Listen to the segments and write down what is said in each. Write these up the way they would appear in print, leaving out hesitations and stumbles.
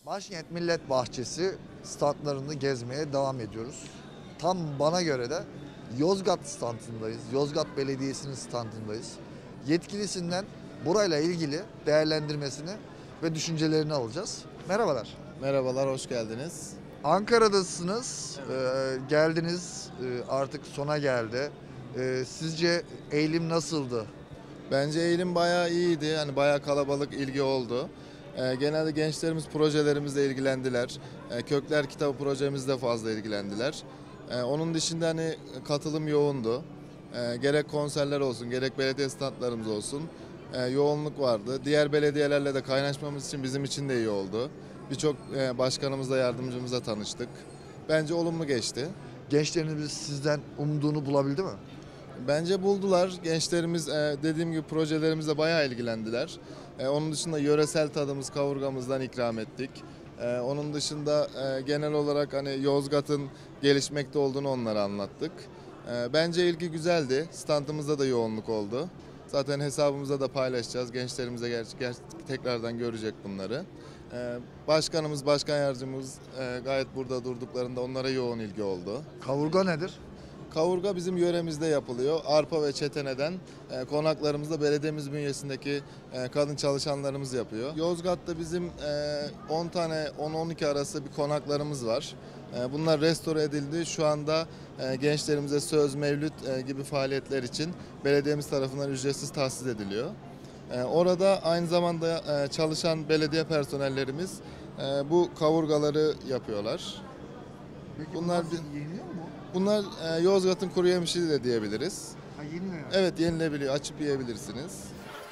Başkent Millet Bahçesi standlarını gezmeye devam ediyoruz. Tam bana göre de Yozgat standındayız. Yozgat Belediyesi'nin standındayız. Yetkilisinden burayla ilgili değerlendirmesini ve düşüncelerini alacağız. Merhabalar. Merhabalar, hoş geldiniz. Ankara'dasınız, geldiniz, artık sona geldi. Sizce eğilim nasıldı? Bence eğilim bayağı iyiydi. Hani bayağı kalabalık ilgi oldu. Genelde gençlerimiz projelerimizle ilgilendiler. Kökler kitabı projemizle fazla ilgilendiler. Onun dışında hani katılım yoğundu. Gerek konserler olsun, gerek belediye standlarımız olsun. Yoğunluk vardı. Diğer belediyelerle de kaynaşmamız için bizim için de iyi oldu. Birçok başkanımızla, yardımcımızla tanıştık. Bence olumlu geçti. Gençleriniz sizden umduğunu bulabildi mi? Bence buldular. Gençlerimiz dediğim gibi projelerimizle bayağı ilgilendiler. Onun dışında yöresel tadımız kavurgamızdan ikram ettik. Onun dışında genel olarak hani Yozgat'ın gelişmekte olduğunu onlara anlattık. Bence ilgi güzeldi. Standımızda da yoğunluk oldu. Zaten hesabımızda da paylaşacağız. Gençlerimize tekrardan görecek bunları. Başkanımız, başkan yardımcımız gayet burada durduklarında onlara yoğun ilgi oldu. Kavurga nedir? Kavurga bizim yöremizde yapılıyor. Arpa ve çeteneden konaklarımızda belediyemiz bünyesindeki kadın çalışanlarımız yapıyor. Yozgat'ta bizim 10 tane 10-12 arası bir konaklarımız var. Bunlar restore edildi. Şu anda gençlerimize söz, mevlüt gibi faaliyetler için belediyemiz tarafından ücretsiz tahsis ediliyor. Orada aynı zamanda çalışan belediye personellerimiz bu kavurgaları yapıyorlar. Peki Bunlar yeniyor mu? Bunlar Yozgat'ın kuru yemişi de diyebiliriz. Ha, yeniyor yani. Evet, yenilebiliyor. Açıp yiyebilirsiniz.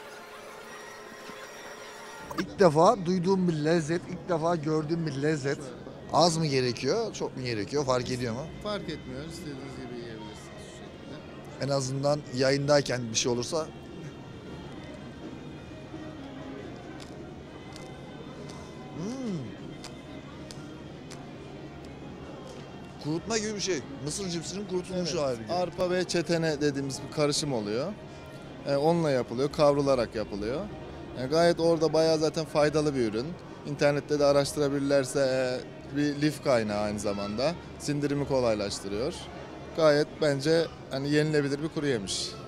İlk defa duyduğum bir lezzet, ilk defa gördüğüm bir lezzet. Az mı gerekiyor, çok mu gerekiyor, fark ediyor mu? Fark etmiyor. İstediğiniz gibi yiyebilirsiniz şu şekilde. En azından yayındayken bir şey olursa. Kurutma gibi bir şey. Mısır cipsinin kurutulmuş Evet, hali gibi. arpa ve çetene dediğimiz bir karışım oluyor. Onunla yapılıyor. Kavrularak yapılıyor. Gayet orada bayağı zaten faydalı bir ürün. İnternette de araştırabilirlerse bir lif kaynağı aynı zamanda. Sindirimi kolaylaştırıyor. Gayet bence hani yenilebilir bir kuru yemiş.